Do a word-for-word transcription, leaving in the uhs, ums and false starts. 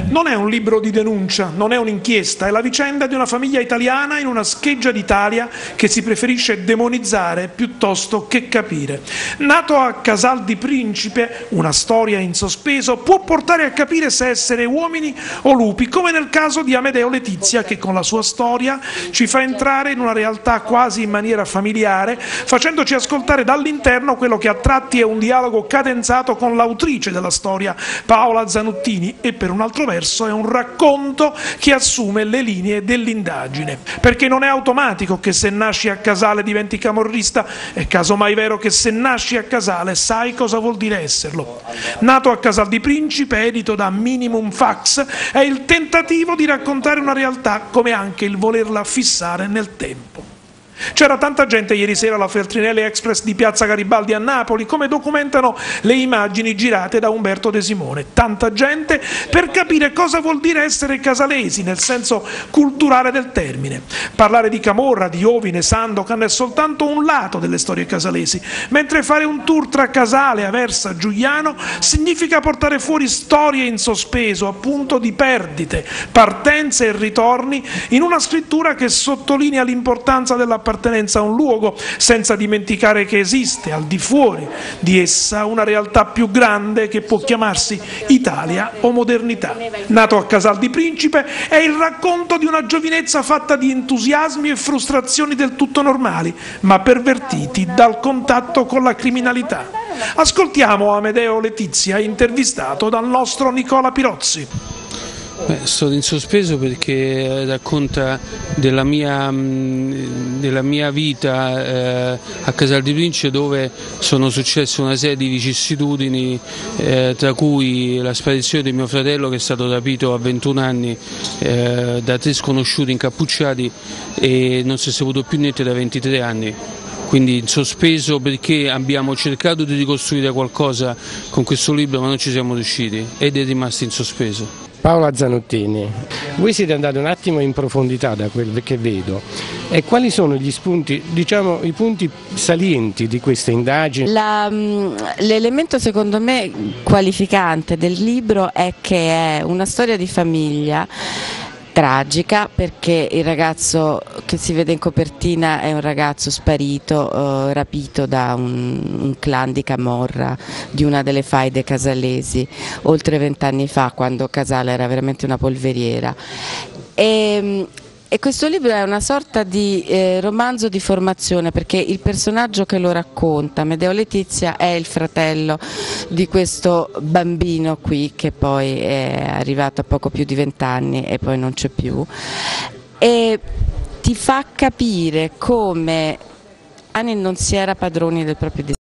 Non è un libro di denuncia, non è un'inchiesta, è la vicenda di una famiglia italiana in una scheggia d'Italia che si preferisce demonizzare piuttosto che capire. Nato a Casal di Principe, una storia in sospeso può portare a capire se essere uomini o lupi, come nel caso di Amedeo Letizia, che con la sua storia ci fa entrare in una realtà quasi in maniera familiare, facendoci ascoltare dall'interno quello che a tratti è un dialogo cadenzato con l'autrice della storia, Paola Zanuttini, e per un altro verso è un racconto che assume le linee dell'indagine, perché non è automatico che se nasci a Casale diventi camorrista, è casomai vero che se nasci a Casale sai cosa vuol dire esserlo. Nato a Casal di Principe, edito da Minimum Fax, è il tentativo di raccontare una realtà come anche il volerla fissare nel tempo. C'era tanta gente ieri sera alla Feltrinelli Express di Piazza Garibaldi a Napoli, come documentano le immagini girate da Umberto De Simone. Tanta gente per capire cosa vuol dire essere casalesi nel senso culturale del termine. Parlare di Camorra, di Ovine, Sandokan è soltanto un lato delle storie casalesi, mentre fare un tour tra Casale, Aversa, Giugliano significa portare fuori storie in sospeso, appunto di perdite, partenze e ritorni, in una scrittura che sottolinea l'importanza della appartenenza a un luogo, senza dimenticare che esiste al di fuori di essa una realtà più grande che può chiamarsi Italia o modernità. Nato a Casal di Principe è il racconto di una giovinezza fatta di entusiasmi e frustrazioni del tutto normali, ma pervertiti dal contatto con la criminalità. Ascoltiamo Amedeo Letizia, intervistato dal nostro Nicola Pirozzi. Beh, sto in sospeso perché racconta della mia, della mia vita eh, a Casal di Principe, dove sono successe una serie di vicissitudini, eh, tra cui la sparizione di mio fratello, che è stato rapito a ventuno anni eh, da tre sconosciuti incappucciati e non si è saputo più niente da ventitré anni. Quindi in sospeso perché abbiamo cercato di ricostruire qualcosa con questo libro ma non ci siamo riusciti ed è rimasto in sospeso. Paola Zanuttini, voi siete andati un attimo in profondità da quel che vedo, e quali sono gli spunti, diciamo i punti salienti di questa indagine? L'elemento secondo me qualificante del libro è che è una storia di famiglia tragica, perché il ragazzo che si vede in copertina è un ragazzo sparito, eh, rapito da un, un clan di Camorra, di una delle faide casalesi, oltre vent'anni fa, quando Casale era veramente una polveriera. E, E questo libro è una sorta di eh, romanzo di formazione, perché il personaggio che lo racconta, Amedeo Letizia, è il fratello di questo bambino qui, che poi è arrivato a poco più di vent'anni e poi non c'è più, e ti fa capire come Ani non si era padroni del proprio destino.